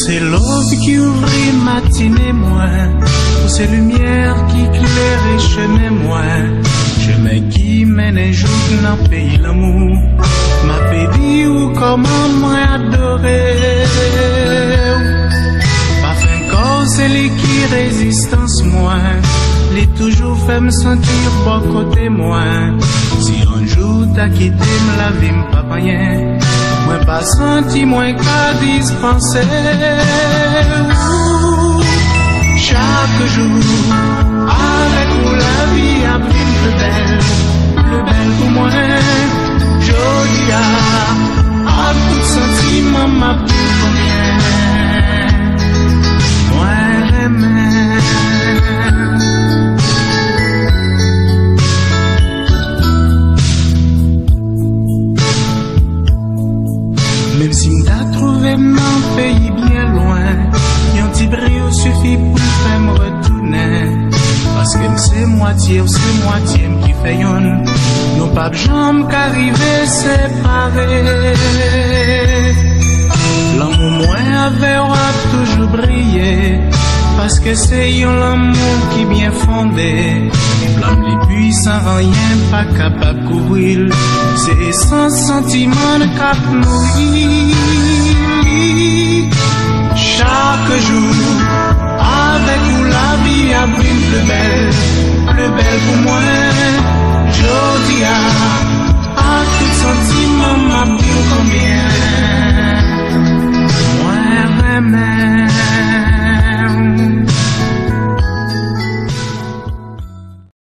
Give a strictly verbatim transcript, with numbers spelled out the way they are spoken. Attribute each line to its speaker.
Speaker 1: c'est l'aube qui ouvrit matinée moi, pour ces lumières qui éclairaient chemin moi, chemin qui mène jour dans le pays l'amour, m'a pédit ou comment moi adorer. Pas fin corps c'est les qui résistance moi, les toujours fait me sentir bon côté moi. Si un jour t'as quitté me la vie m'pas rien, moi pas senti moins qu'à dispenser. Chaque jour avec vous la vie a pris plus belle, plus belle pour moi. Jodi à à tout sentiment m'a plus rien. Moi remède. Même si m't'a trouvé mon pays bien loin, yon petit brio suffit pour faire me retourner. Parce que c'est moitié ou c'est moitié qui fait yon, nos pas jambes qu'arriver séparés. L'amour moins avait toujours brillé, parce que c'est yon l'amour qui bien fondé. L'homme les puissants rien pas capable couvrir, c'est sans sentiment de cap nourrir. Chaque jour avec vous la vie a pris plus belle,